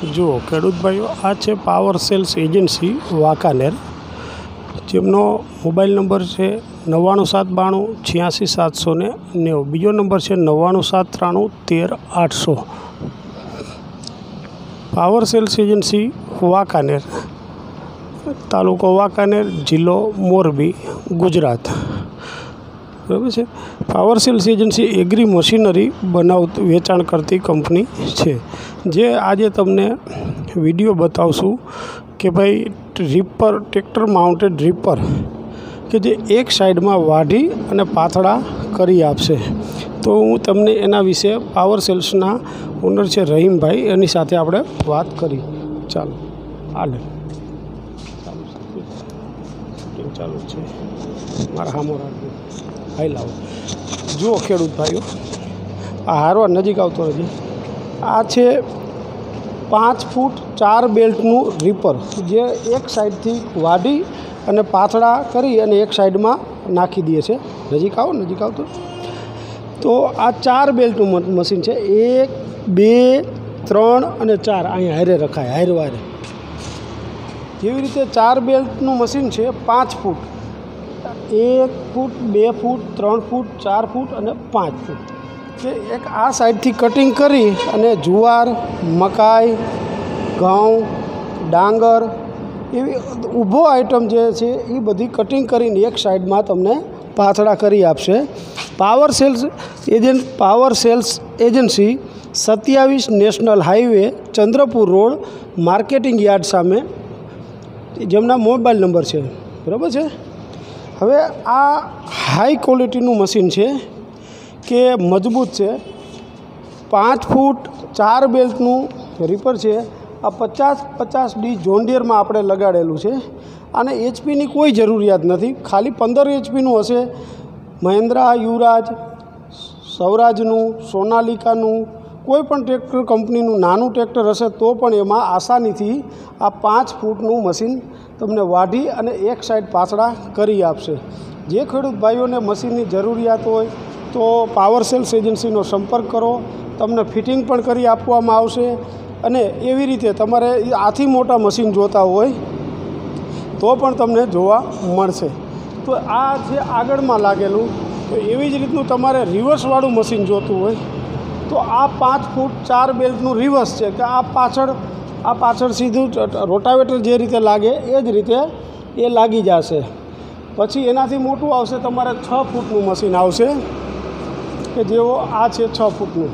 જુઓ ખેડૂત ભાઈઓ, આ છે પાવર સેલ્સ એજન્સી વાંકાનેર, જેમનો મોબાઈલ નંબર છે 9972928790, બીજો નંબર છે 9973913800। પાવર સેલ્સ એજન્સી વાંકાનેર, તાલુકો વાંકાનેર, જિલ્લો મોરબી, ગુજરાત। બરાબર છે। Power sales agency agri machinery વેચાણ કરતી કંપની છે, જે આજે તમને વિડીયો બતાવશું કે ભાઈ રીપર, ટ્રેક્ટર માઉન્ટેડ રીપર કે જે એક સાઈડમાં વાઢી અને પાથડા કરી આપશે। તો હું તમને એના વિશે પાવર સેલ્સના ઓનર છે રહીમભાઈ, એની સાથે આપણે વાત કરી। ચાલો હાલે ચાલુ છે, મારા હામો રાખજો, હાઈ લાવો। જુઓ ખેડૂત ભાઈઓ, આ હારવા નજીક આવતો નથી। આ છે 5 ફૂટ 4 બેલ્ટનું રીપર, જે એક સાઈડથી વાઢી અને પાથડા કરી અને એક સાઈડમાં નાખી દે છે। નજીક આવતો તો આ 4 બેલ્ટનું મશીન છે। 1 2 3 અને 4 અહીંયા હારે રખાય, હારે જેવી રીતે 4 બેલ્ટનું મશીન છે। 5 ફૂટ, 1 ફૂટ 2 ફૂટ 3 ફૂટ 4 ફૂટ અને 5 ફૂટ, કે એક આ સાઈડથી કટિંગ કરી અને જુવાર, મકાઈ, ઘઉં, ડાંગર એવી ઊભો આઈટમ જે છે એ બધી કટિંગ કરીને એક સાઈડમાં તમને પાથડા કરી આપશે। Power sales agency 27 national highway, Chandrapur road, marketing yard સામે, જેમના મોબાઈલ નંબર છે। બરાબર છે। હવે આ હાઈ ક્વોલિટીનું મશીન છે કે મજબૂત છે। 5 ફૂટ 4 બેલ્ટનું રીપર છે। આ 50-50D જોન્ડિયરમાં આપણે લગાડેલું છે, અને એચપીની કોઈ જરૂરિયાત નથી, ખાલી 15 એચપીનું હશે। મહિન્દ્રા, યુવરાજ, સ્વરાજનું, સોનાલિકાનું કોઈ પણ ટ્રેક્ટર કંપનીનું નાનું ટ્રેક્ટર હશે તો પણ એમાં આસાનીથી આ 5 ફૂટનું મશીન તમને વાઢી અને એક સાઈડ પાથડા કરી આપશે। જે ખેડૂત ભાઈઓને મશીનની જરૂરિયાત હોય તો પાવર સેલ્સ એજન્સીનો સંપર્ક કરો, તમને ફિટિંગ પણ કરી આપવામાં આવશે। અને એવી રીતે તમારે આથી મોટા મશીન જોતા હોય તો પણ તમને જોવા મળશે। તો આ છે આગળમાં લાગેલું, તો એવી જ રીતનું તમારે રિવર્સવાળું મશીન જોતું હોય તો આ 5 ફૂટ 4 બેલ્ટનું રિવર્સ છે, કે આ પાછળ સીધું રોટાવેટર જે રીતે લાગે એ જ રીતે એ લાગી જશે। પછી એનાથી મોટું આવશે, તમારે 6 ફૂટનું મશીન આવશે, કે જેવો આ છે 6 ફૂટનું।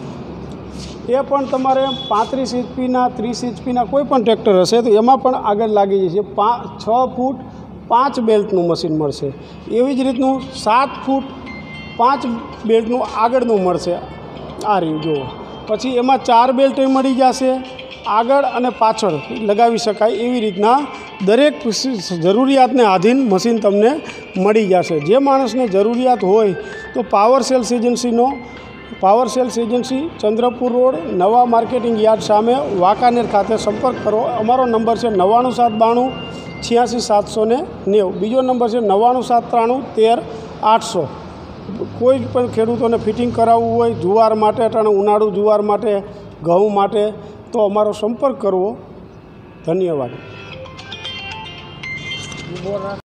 એ પણ તમારે 35 HP-ના 30 HP-ના કોઈ પણ ટ્રેક્ટર હશે તો એમાં પણ આગળ લાગી જશે। 6 ફૂટ 5 બેલ્ટનું મશીન મળશે। એવી જ રીતનું 7 ફૂટ 5 બેલ્ટનું આગળનું મળશે, આ રહ્યું જુઓ। પછી એમાં 4 બેલ્ટ મળી જશે, આગળ અને પાછળ લગાવી શકાય એવી રીતના દરેક જરૂરિયાતને આધીન મશીન તમને મળી જશે। જે માણસને જરૂરિયાત હોય તો power sales agency Chandrapur road, નવા માર્કેટિંગ યાર્ડ સામે, વાંકાનેર ખાતે સંપર્ક કરો। અમારો નંબર છે 9972986790, બીજો નંબર છે 9973913800। કોઈ પણ ખેડૂતોને ફિટિંગ કરાવવું હોય જુવાર માટે, અટાણે ઉનાળુ જુવાર માટે, ઘઉં માટે, તો અમારો સંપર્ક કરવો। ધન્યવાદ।